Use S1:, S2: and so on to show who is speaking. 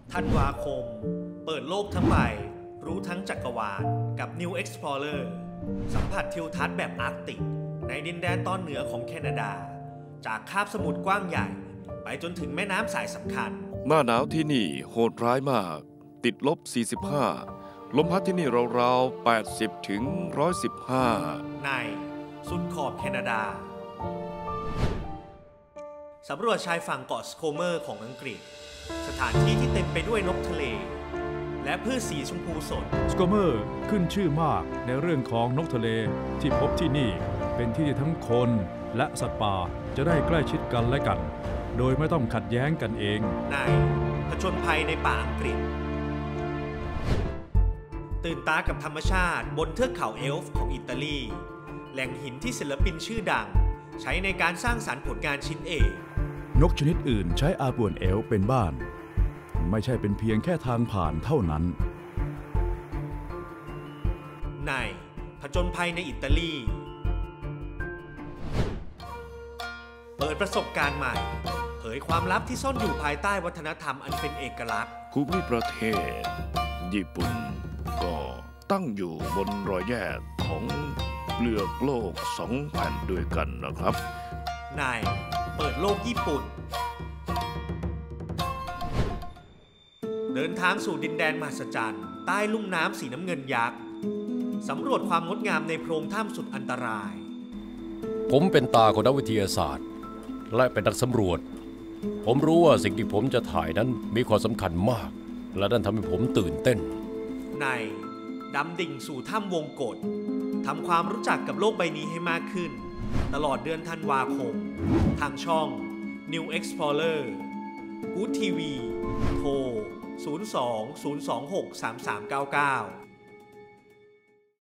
S1: ธันวาคมเปิดโลกทั้งใบรู้ทั้งจักรวาลกับ New Explorer สัมผัสทิวทัศน์แบบอาร์กติกในดินแดนตอนเหนือของแคนาดาจากคาบสมุทรกว้างใหญ่ไปจนถึงแม่น้ำสายสำคัญ
S2: หน้าหนาวที่นี่โหดร้ายมากติดลบ45ลมพัดที่นี่ราวๆ80ถึง115
S1: ในสุดขอบแคนาดาสำรวจชายฝั่งเกาะสโคเมอร์ของอังกฤษสถานที่ที่เต็มไปด้วยนกทะเลและพืชสีชมพูสด
S3: สโคเมอร์ขึ้นชื่อมากในเรื่องของนกทะเลที่พบที่นี่เป็นที่ที่ทั้งคนและสัตว์ป่าจะได้ใกล้ชิดกันและกันโดยไม่ต้องขัดแย้งกันเอง
S1: ในผจญภัยในป่าอังกฤษตื่นตากับธรรมชาติบนเทือกเขาเอลฟ์ของอิตาลีแหล่งหินที่ศิลปินชื่อดังใช้ในการสร้างสรรค์ผลงานชิ้นเอก
S3: นกชนิดอื่นใช้อาบวนเอลฟ์เป็นบ้านไม่ใช่เป็นเพียงแค่ทางผ่านเท่านั้น
S1: ในผจญภัยในอิตาลีเปิดประสบการณ์ใหม่เผยความลับที่ซ่อนอยู่ภายใต้วัฒนธรรมอันเป็นเอกลักษณ์
S2: ภูมิประเทศญี่ปุ่นก็ตั้งอยู่บนรอยแยกของเปลือกโลก2แผ่นด้วยกันนะครับ
S1: ในเปิดโลกญี่ปุ่นเดินทางสู่ดินแดนมหัศจรรย์ใต้ลุ่มน้ำสีน้ำเงินยักษ์สำรวจความงดงามในโพรงถ้ำสุดอันตราย
S4: ผมเป็นตาของนักวิทยาศาสตร์และเป็นนักสำรวจผมรู้ว่าสิ่งที่ผมจะถ่ายนั้นมีความสำคัญมากและนั่นทำให้ผมตื่นเต้น
S1: ในดำดิ่งสู่ถ้ำวงกฏทำความรู้จักกับโลกใบนี้ให้มากขึ้นตลอดเดือนธันวาคมทางช่อง New Explorer Good TV โทร 02-026-3399